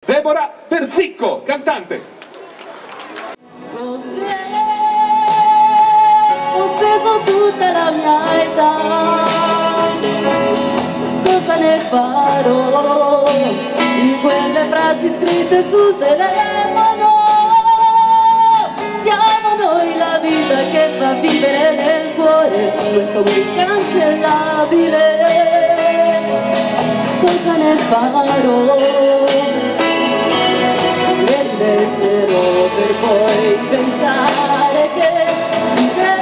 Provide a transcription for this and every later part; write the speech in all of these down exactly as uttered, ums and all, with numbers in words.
Deborah Perzicco, cantante. Con te ho speso tutta la mia età, cosa ne farò di quelle frasi scritte sul telefono? Siamo noi la vita che fa vivere nel cuore questo amore incancellabile. Cosa ne farò? Le rileggerò per poi pensare che di te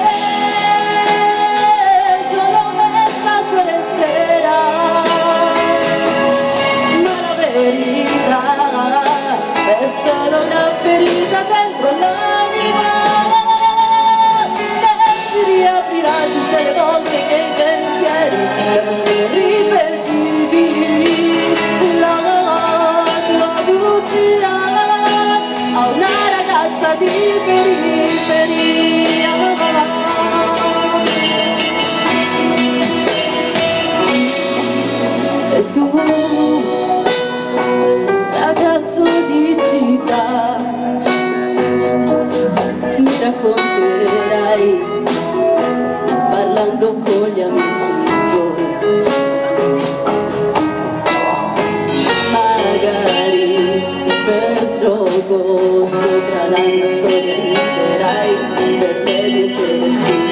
solo un messaggio resterà, ma la verità è solo una ferita dentro l'anima che si riaprirà tutte le volte che i pensieri devono essere ripetibili. La tua bugia a una ragazza di periferia. E tu, ragazzo di città, mi racconterai parlando con gli amici tuoi. Magari per gioco sopra la mia storia riderai per le mie sere stile.